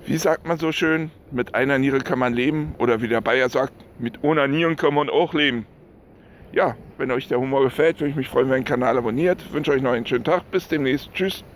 Wie sagt man so schön, mit einer Niere kann man leben, oder wie der Bayer sagt, mit einer Nieren kann man auch leben. Ja, wenn euch der Humor gefällt, würde ich mich freuen, wenn ihr den Kanal abonniert. Ich wünsche euch noch einen schönen Tag. Bis demnächst. Tschüss.